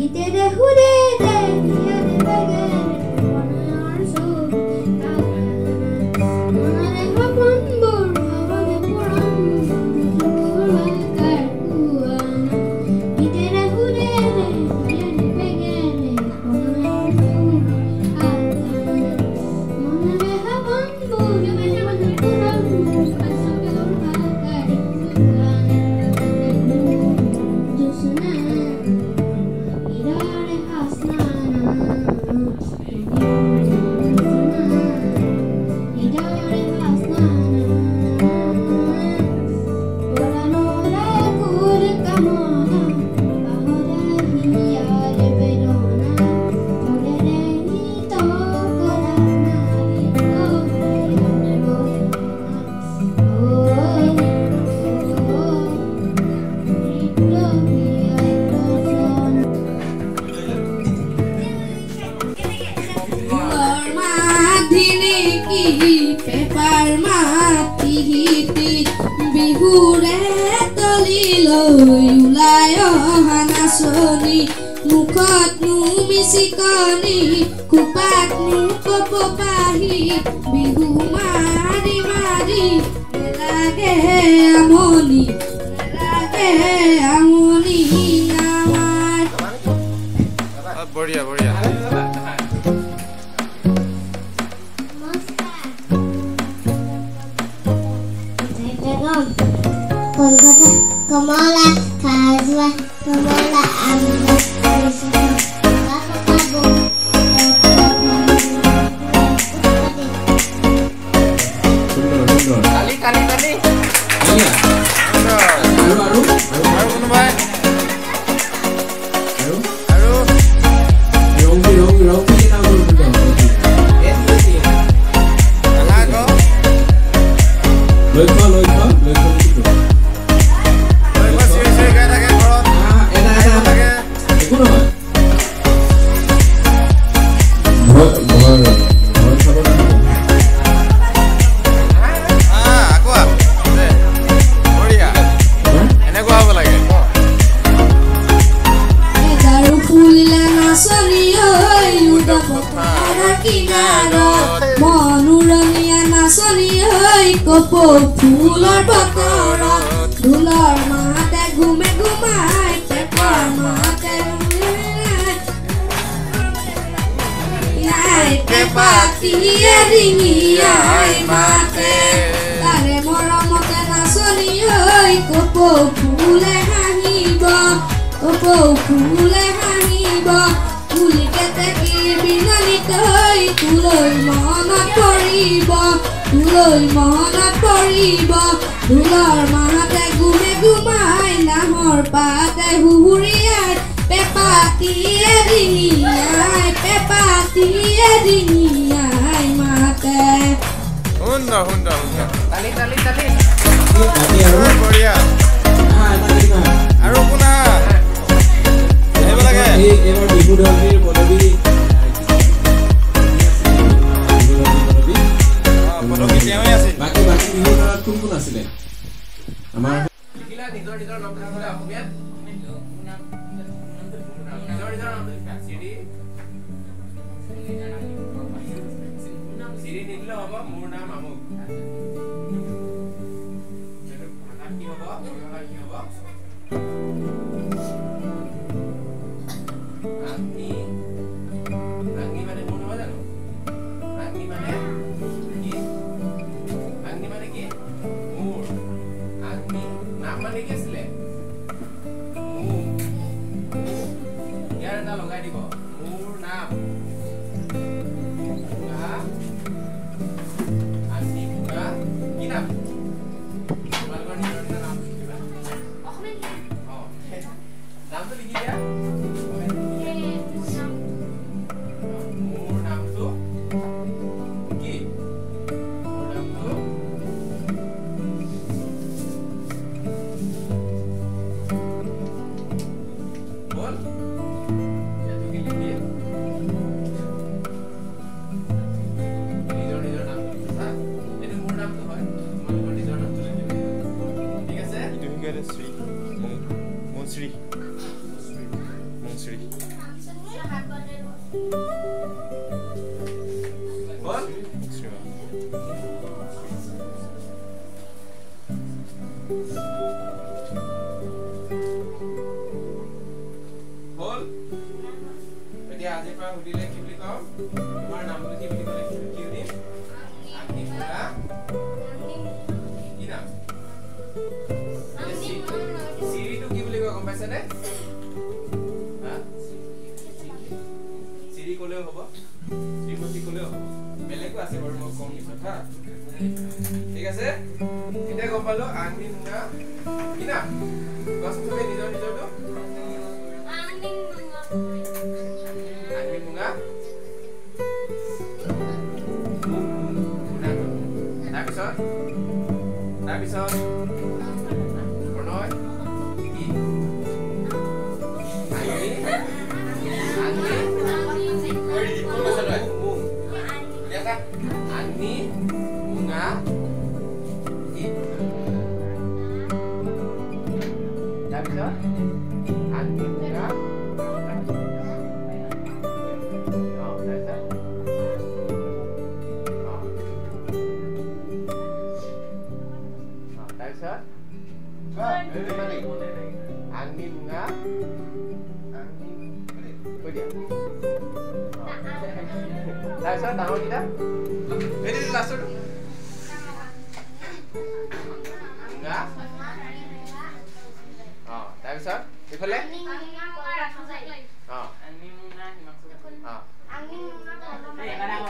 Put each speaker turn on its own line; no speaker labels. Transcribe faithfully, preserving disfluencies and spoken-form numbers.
बढ़िया बढ़िया
Kolkata, Kamala, Kazwa, Kamala, Ambo,
kali kali kali iya aru aru aru kuno bae aru aru rogi rogi rogi kita dulu dulu itu sih alago loiko loiko loiko itu loiko sih sih kata kayak kalau ah enak enak kayak itu nama buat buat
Kopo fular bakara dular mate gume gumai tekar mate ai pepati eringi ai mate tare mora mote nasoni oi kopo fule haniba kopo fule haniba fuli kete binani toi tuloi mana poriba tuloi mana poriba dular mahate gume gumai nahor pate huhuriai pepati eringi ai pepati eringi ai mate
hunda hunda hunda tali tali tali
tali aru
बढ़िया
ah tali na
aru kuna ebar lage
এই এবার বিহু দলটির পদবী
পদবী তেমই আছে
বাকি বাকি বিহু দলত কোন কোন আছিল আমাৰ
লিখিলা নিজৰ নিজৰ নাম লিখা অসমীয়াত নিজৰ নিজৰ নাম লিখা সিডি সিডি নিদিলে হ'ব মোৰ নাম আমুক এটো ভাষা কি হ'ব ভাষা কি হ'ব ৰাঙি ৰাঙি মানে মোৰ নহয় জানো ৰাঙি মানে কি ৰাঙি মানে কি মোৰ ৰাঙি নাম মানে কি আছিলে ইয়াৰ এটা লগাই দিব মোৰ নাম ৰাঙি মুগা কি নাম তোমালোকৰ নিজৰ নিজৰ নাম লিখিবা অ নামটো লিখি দিয়া মোৰ নামটো কি মোৰ নামটো বল ইয়াতো কি লিখি Mansuri. Hol? Hol? Jadi আজি পৰা সুধিলে কি বুলি কম? তোমাৰ নামটো কি বুলি ক'লে কি কি দিম? আগ্নি মুঙা। কি নাম? চিৰিটো কি বুলি কয় গম পাইছা নে? হা? চিৰি ক'লেও হ'ব। শ্ৰীমতী ক'লেও হ'ব। বেলেগো আছে বাৰু মই কম পিছত হা। ঠিক আছে? এতিয়া গম পালো আগ্নি মুঙা কি নাম? কোৱাচোন তুমি নিজৰ নিজৰটো? আগ্নি মুঙা। তাৰপিছত তাৰপিছত প্ৰণয় কি? আগ্নি আগ্নি আগ্নি মুঙা কি? তাৰপিছত আগ্নি মুঙা Angin bunga Angin Kau dia Saya saya tahu kita Ini di langsung Bunga Oh, tapi sah Ikhlas Oh Angin bunga maksudnya Oh Angin bunga